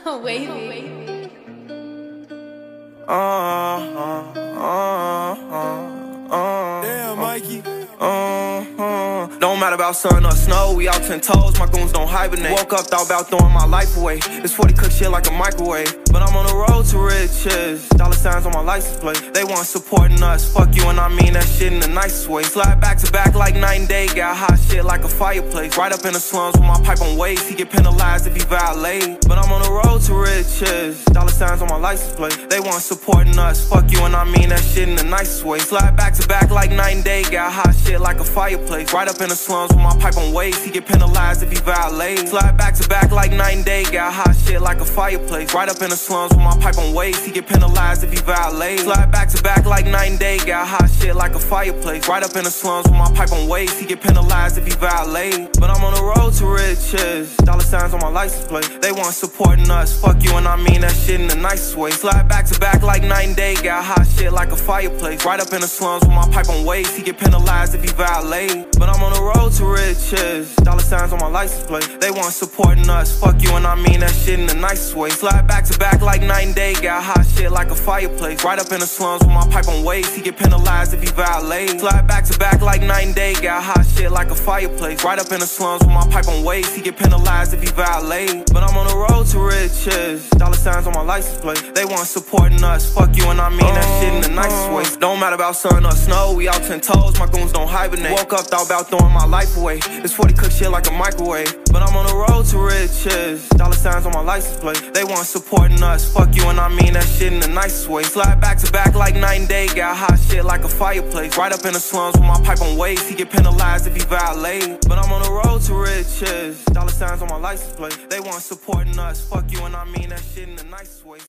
Wavy. Damn, Mikey. Don't matter about sun or snow, we out 10 toes, my goons don't hibernate. Woke up, thought about throwing my life away. It's 40 cook shit like a microwave, but I'm on the road to riches. Dollar signs on my license plate, they want supporting us. Fuck you and I mean that shit in the nicest way. Slide back to back like night and day, got hot shit like a fireplace. Right up in the slums with my pipe on waste, he get penalized if he violate. But I'm on the road to riches. Dollar signs on my license plate, they want supporting us. Fuck you and I mean that shit in the nicest way. Slide back to back like night and day, got hot shit like a fireplace. Right up in the slums with my pipe on waste, he get penalized if he violate. Slide back to back like night and day, got hot shit like a fireplace. Right up in the slums with my pipe on waste, he get penalized if he violate. Slide back to back like night and day, got hot shit like a fireplace. Right up in the slums with my pipe on waste, he get penalized if he violate. But I'm on the road to riches. Dollar signs on my license plate, they want supporting us. Fuck you and I mean that shit in the nicest way. Slide back to back like night and day, got hot shit like a fireplace. Right up in the slums with my pipe on waste, he get penalized if he violate. But I'm on the road to riches. Dollar signs on my license plate, they want supporting us. Fuck you and I mean that shit in the nicest way. Slide back to back like night and day, got hot shit like a fireplace. Right up in the slums with my pipe on waste, he get penalized if he violate. Slide back to back like night and day, got hot shit like a fireplace. Right up in the slums with my pipe on waste, he get penalized if he violate. But I'm on the road to riches. Dollar signs on my license plate, they want supporting us. Fuck you and I mean that shit in the nicest way. Don't matter about sun or snow, we out 10 toes, my goons don't hibernate. Woke up, thought about throwing my life away. It's 40 cook shit like a microwave, but I'm on the road to riches. Dollar signs on my license plate, they want supporting us. Fuck you and I mean that shit in the nicest way. Slide back to back like night and day, got hot shit like a fireplace. Right up in the slums with my pipe on waste, he get penalized if he violate. But I'm on the road to riches. Dollar signs on my license plate, they want supporting us. Fuck you and I mean that shit in the nicest way.